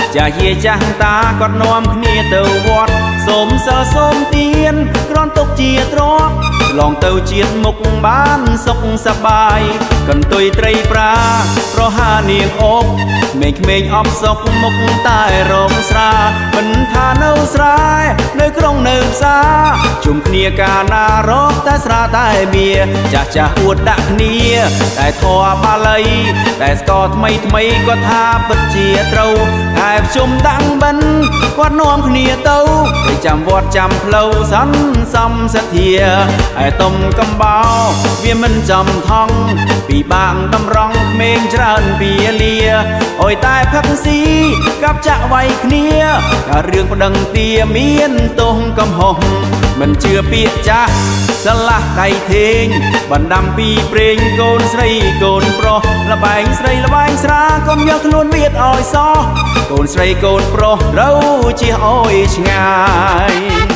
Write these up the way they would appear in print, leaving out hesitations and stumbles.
ចាយាចាស់តាគាត់នាំគ្នាទៅវត្តសូមសិលសូមទានក្រនទុកជាទ្រព្យឡងទៅជាតិមុខបានសុខសប្បាយកន្ទុយត្រីប្រាប្រហានាងអបក្មេងអបសុខមុខតែរងស្រាមិនថានៅស្រែនៅក្រុងនៅផ្សារជុំគ្នាកាលណារកតែស្រាតែបៀចាស់ចាស់អួតដាក់គ្នាតែធម៌បាលីតែស្គរថ្មីគាត់ថាពិតជាត្រូវតែភ្ជុំដាំងបិណ្ឌគាត់នាំគ្នាទៅចាំវត្តចាំផ្លូវសន្សំសទ្ធាឯតុំកំបោវាមិនចំថងពីបាងតម្រង់ក្មេងច្រើនពីលាអើយតែផឹកស៊ីកាប់ចាក់វាយគ្នាតែរឿងប្តឹងទាមានទោសកំហុសមិនជឿពាក្យចាស់ស្រឡះដៃធេងបណ្ដាំពីព្រេងកូនស្រីកូនប្រុសលបែងស្រីលបែងស្រាកុំយកខ្លួនវាឲ្យសោះកូនស្រីកូនប្រុសត្រូវជិះអើយឆ្ងាយ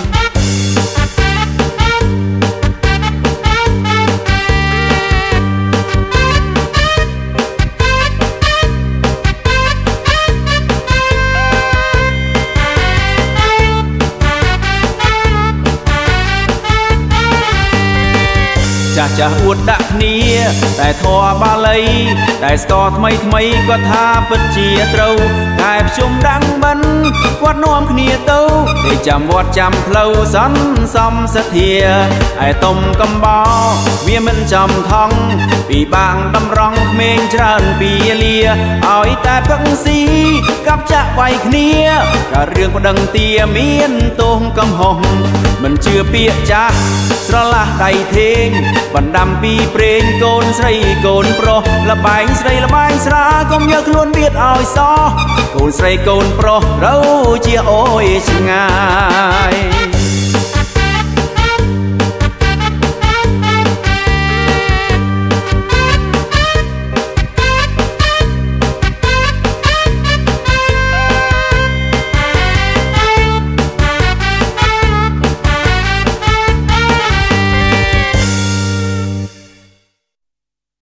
ចាស់ចាស់អួតដាក់គ្នាតែធម៌បាលីតែស្គរថ្មីគាត់ថាពិតជាត្រូវតែភ្ជុំដាំងបិណ្ឌគាត់នាំគ្នាទៅចាំវត្តចាំផ្លូវសន្សំសទ្ធាឯតុំកំបោវាមិនចំថងពីបាងតម្រង់ក្មេងច្រើនពីលាឲ្យតែផឹកស៊ីកាប់ចាក់វាយគ្នាក៏រឿងប្តឹងទាមានទោសកំហុសមិនជឿពាក្យចាស់ស្រឡះដៃធេងបណ្ដាំពីព្រេងកូនស្រីកូនប្រុសលបែងស្រីលបែងស្រាកុំយកខ្លួនវាឲ្យសោះកូនស្រីកូនប្រុសត្រូវជាអើយឆ្ងាយ